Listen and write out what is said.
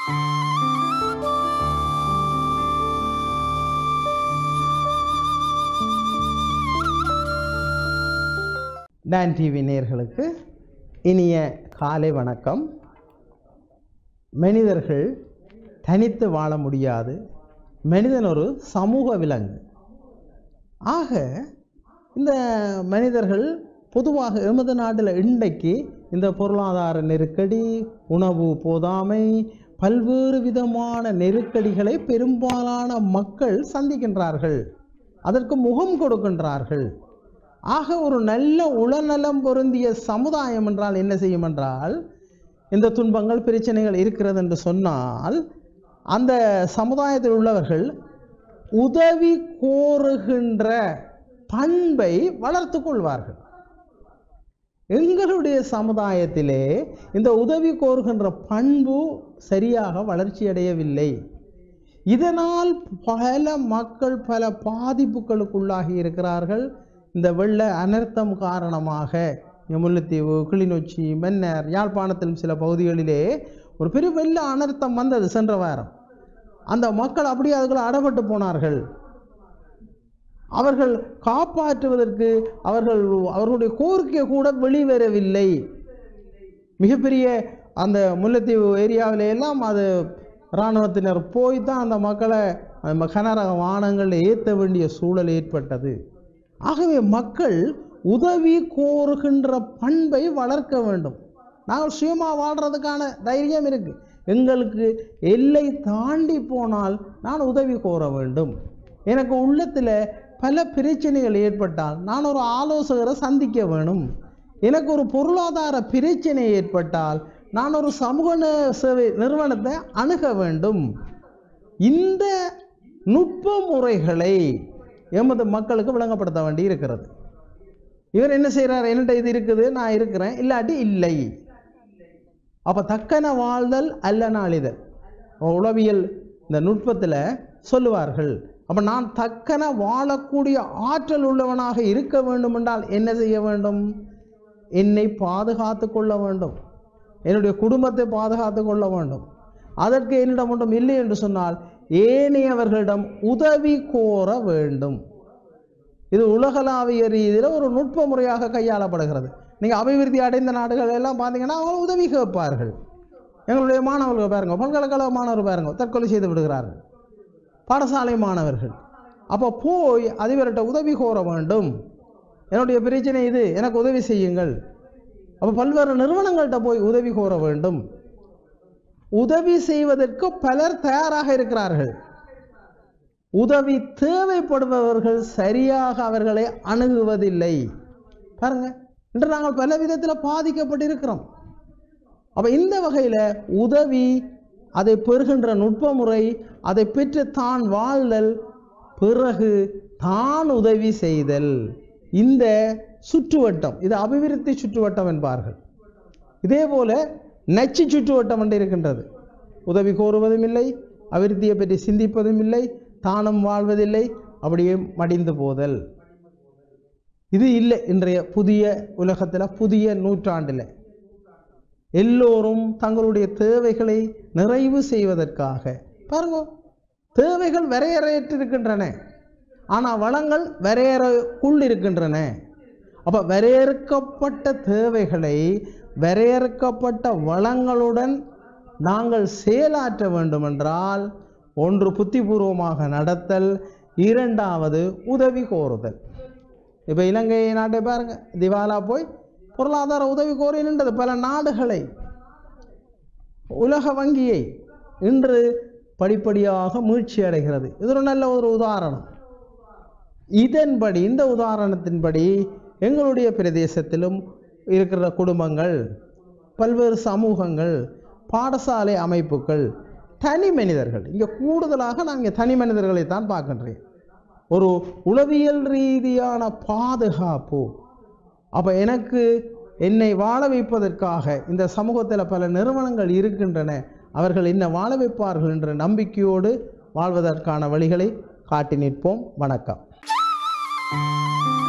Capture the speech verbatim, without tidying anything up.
Don TV நேயர்களுக்கு இனிய காலை வணக்கம். மனிதர்கள் தனித்து வாழ முடியாது. மனிதன் ஒரு சமூக விலங்கு. ஆக இந்த மனிதர்கள் பொதுவாக எமது நாட்டில் இன்றைக்கு இந்த பொருளாதார நெருக்கடி, உணவு போதாமை, பல்வேறு விதமான நெருக்கடிகளை பெரும்பாலான மக்கள் சந்திக்கின்றார்கள். அதற்கு முகம் கொடுக்கின்றார்கள். ஆக ஒரு நல்ல உளநலம் பொருந்திய சமுதாயம் என்றால் என்ன செய்யும் என்றால், இந்த துன்பங்கள் பிரச்சனைகள் இருக்கிறது என்று சொன்னால் அந்த சமுதாயத்தில் உள்ளவர்கள் உதவி கோருகின்ற பண்பை வளர்த்து கொள்வார்கள். எங்களுடைய சமுதாயத்திலே இந்த உதவி கோருகின்ற பண்பு சரியாக வளர்ச்சியடையவில்லை. இதனால் பல மக்கள் பல பாதிப்புகளுக்குள்ளாகி இருக்கிறார்கள். இந்த வெள்ள அனர்த்தம் காரணமாக முல்லைத்தீவு, கிளிநொச்சி, மன்னார், யாழ்ப்பாணத்திலும் சில பகுதிகளிலே ஒரு பெரிய வெள்ள அனர்த்தம் வந்தது சென்ற வாரம். அந்த மக்கள் அப்படியே அதுக்குள்ள அடப்பட்டு போனார்கள். அவர்கள் காப்பாற்றுவதற்கு அவர்கள் அவர்களுடைய கோரிக்கை கூட வெளிவரவில்லை. மிகப்பெரிய அந்த முல்லைத்தீவு ஏரியாவில எல்லாம் அது இராணுவத்தினர் போய் தான் அந்த மக்களை கனரக வாகனங்களில் ஏற்ற வேண்டிய சூழல் ஏற்பட்டது. ஆகவே மக்கள் உதவி கோருகின்ற பண்பை வளர்க்க வேண்டும். நாங்கள் சுயமாக வாழ்கிறதுக்கான தைரியம் இருக்குது. எங்களுக்கு எல்லை தாண்டி போனால் நான் உதவி கோர வேண்டும். எனக்கு உள்ளத்தில் பல பிரச்சனைகள் ஏற்பட்டால் நான் ஒரு ஆலோசகரை சந்திக்க வேணும். எனக்கு ஒரு பொருளாதார பிரச்சனை ஏற்பட்டால் நான் ஒரு சமூக சேவை நிறுவனத்தை அணுக வேண்டும். இந்த நுட்ப முறைகளை எமது மக்களுக்கு விளங்கப்படுத்த வேண்டி இருக்கிறது. இவர் என்ன செய்கிறார்? என்கிட்ட இது இருக்குது, நான் இருக்கிறேன், இல்லாட்டி இல்லை. அப்போ தக்கன வாழ்தல் அல்ல நாளிதழ் உளவியல் இந்த நுட்பத்தில் சொல்லுவார்கள். அப்போ நான் தக்கன வாழக்கூடிய ஆற்றல் உள்ளவனாக இருக்க வேண்டும் என்றால் என்ன செய்ய வேண்டும்? என்னை பாதுகாத்து கொள்ள வேண்டும். என்னுடைய குடும்பத்தை பாதுகாத்து கொள்ள வேண்டும். அதற்கு என்னிடம் ஒன்றும் இல்லை என்று சொன்னால் ஏனையவர்களிடம் உதவி கோர வேண்டும். இது உலகளாவிய ரீதியில் ஒரு நுட்ப முறையாக கையாளப்படுகிறது. நீங்கள் அபிவிருத்தி அடைந்த நாடுகள் எல்லாம் பார்த்தீங்கன்னா அவங்க உதவி கேட்பார்கள். எங்களுடைய மாணவர்கள் பாருங்க, பல்கலைக்கழக மாணவர்கள் பாருங்க, தற்கொலை செய்து விடுகிறார்கள். பாடசாலை மாணவர்கள் அப்போ போய் அதிபர்கிட்ட உதவி கோர வேண்டும். என்னுடைய பிரச்சனை இது, எனக்கு உதவி செய்யுங்கள். அப்போ பல்வேறு நிறுவனங்கள்கிட்ட போய் உதவி கோர வேண்டும். உதவி செய்வதற்கு பலர் தயாராக இருக்கிறார்கள். உதவி தேவைப்படுபவர்கள் சரியாக அவர்களை அணுகுவதில்லை. பாருங்க, இன்று நாங்கள் பல விதத்தில் பாதிக்கப்பட்டிருக்கிறோம். அப்ப இந்த வகையில் உதவி, அதை பெறுகின்ற நுட்ப முறை, அதை பெற்று தான் வாழ்தல், பிறகு தான் உதவி செய்தல், இந்த சுற்றுவட்டம் இது அபிவிருத்தி சுற்றுவட்டம் என்பார்கள். இதே போல நச்சு சுற்றுவட்டம் என்று இருக்கின்றது. உதவி கோருவதும் இல்லை, அபிவிருத்தியை பற்றி சிந்திப்பதும் இல்லை, தானும் வாழ்வதில்லை, அப்படியே மடிந்து போதல். இது இல்லை இன்றைய புதிய உலகத்தில், புதிய நூற்றாண்டில். எல்லோரும் தங்களுடைய தேவைகளை நிறைவு செய்வதற்காக பாருங்க, தேவைகள் வரையறையற்றிருக்கின்றன, ஆனால் வளங்கள் வரையறைக்குள் இருக்கின்றன. அப்போ வரையறுக்கப்பட்ட தேவைகளை வரையறுக்கப்பட்ட வளங்களுடன் நாங்கள் செயலாற்ற வேண்டுமென்றால் ஒன்று புத்திபூர்வமாக நடத்தல், இரண்டாவது உதவி கோருதல். இப்போ இலங்கை நாட்டை பாருங்க, திவாலா போய் பொருளாதார உதவி கோரி நின்றது பல நாடுகளை, உலக வங்கியை இன்று படிப்படியாக மீழ்ச்சி அடைகிறது. இது ஒரு நல்ல ஒரு உதாரணம். இதன்படி, இந்த உதாரணத்தின்படி எங்களுடைய பிரதேசத்திலும் இருக்கிற குடும்பங்கள், பல்வேறு சமூகங்கள், பாடசாலை அமைப்புகள், தனி மனிதர்கள், இங்கே கூடுதலாக நான் இங்கே தனி மனிதர்களை தான் பார்க்கின்றேன். ஒரு உளவியல் ரீதியான பாதுகாப்பு. அப்போ எனக்கு என்னை வாழ வைப்பதற்காக இந்த சமூகத்தில் பல நிறுவனங்கள் இருக்கின்றன, அவர்கள் என்ன வாழ வைப்பார்கள் என்ற நம்பிக்கையோடு வாழ்வதற்கான வழிகளை காட்டி நிற்போம். வணக்கம்.